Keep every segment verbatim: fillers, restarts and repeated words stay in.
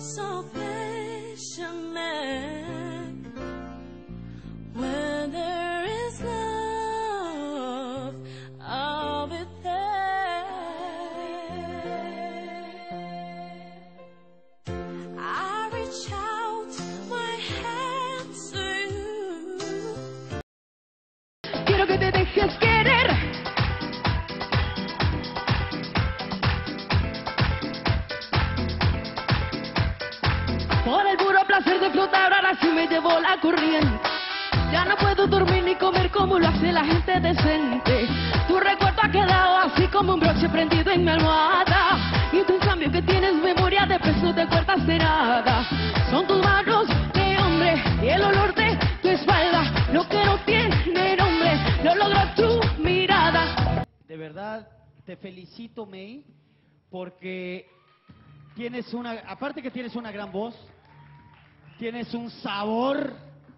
so patient. Where there is love, I'll be there. I reach out my hands to you. Quiero que te dejes querer. Por el puro placer de flotar, ahora sí me llevó la corriente. Ya no puedo dormir ni comer como lo hace la gente decente. Tu recuerdo ha quedado así como un broche prendido en mi almohada. Y tú en cambio que tienes memoria de pez no te acuerdas de nada. Son tus manos de hombre y el olor de tu espalda. Lo que no tiene nombre lo logra tu mirada. De verdad te felicito, May, porque tienes una, aparte que tienes una gran voz, tienes un sabor.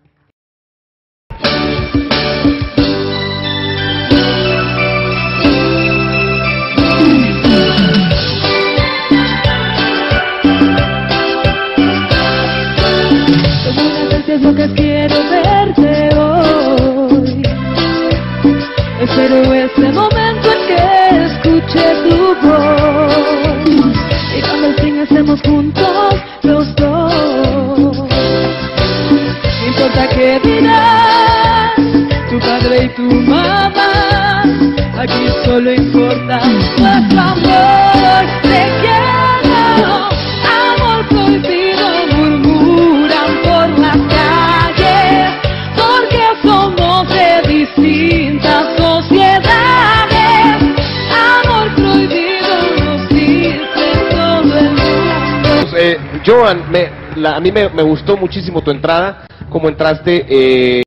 Es lo que quiero verte hoy. Espero ese momento en que escuche tu voz. Y cuando al fin estemos juntos los dos. No importa qué dirán tu padre y tu mamá. Aquí solo importa nuestro amor. Te quiero, amor prohibido, murmuran por las calles, porque somos de distintas sociedades. Amor prohibido nos dice todo el mundo. Eh, Joan, me, la, a mí me, me gustó muchísimo tu entrada, como entraste. Eh...